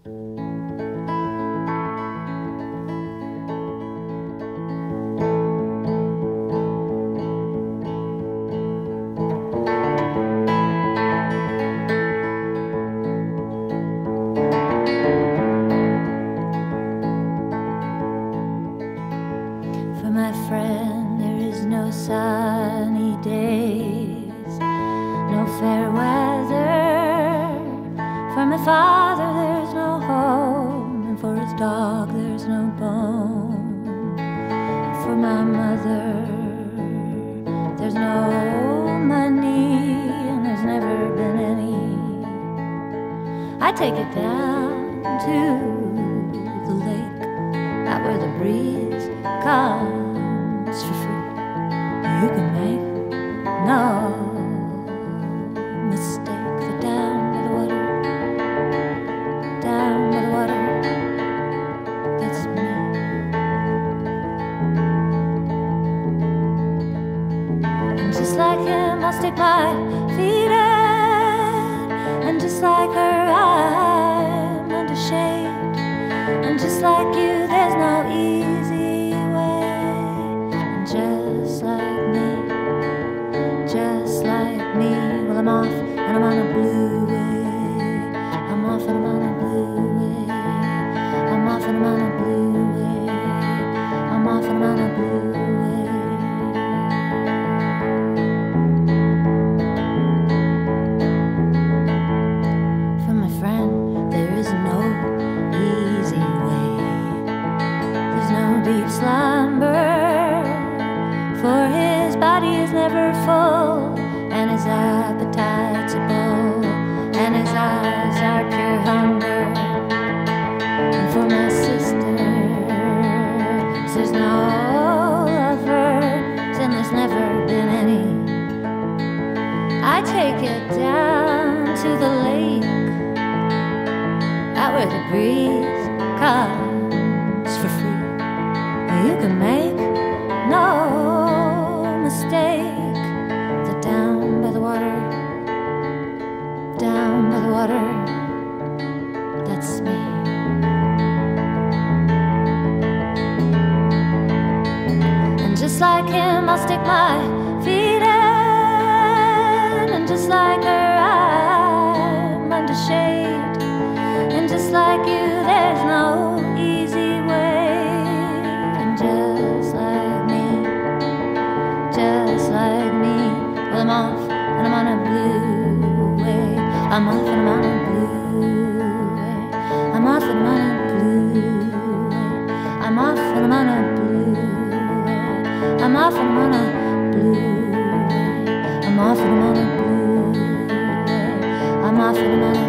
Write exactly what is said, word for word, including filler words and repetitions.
For my friend, there is no sunny days, no fair weather. For my father, there's no home, and for his dog, there's no bone. For my mother, there's no money, and there's never been any. I take it down to the lake, out where the breeze comes for free. You can make no mistake. The down by the water, down by the water, that's me. And just like him, I'll stick my feet in, and just like her, I'm under shade. And just like you, there's no easy way. And just like me, just like me, well, I'm off and I'm on a blue way. I'm off and I'm on a blue way. I'm off and I'm on a blue way. I'm off and I'm on a blue way. For my friend, there is no easy way. There's no deep slumber, for his body is never full, and his appetite's a bowl, and his eyes are pure hunger. And for my sister, there's no lovers, and there's never been any. I take it down to the lake, out where the breeze comes for free. You can make no mistake. The down by the water, down by the water, that's me. And just like him, I'll stick my feet in, and just like her, I'm under shade. And just like you, there's no easy way. And just like me, just like me, well, I'm off and I'm on a blue way. I'm off and I'm on a blue way. I'm off and I'm on a blue way. I'm off and I'm on a blue way. I'm off and I'm on a blue way. I'm off and I'm on a blue way. I'm off and I'm on a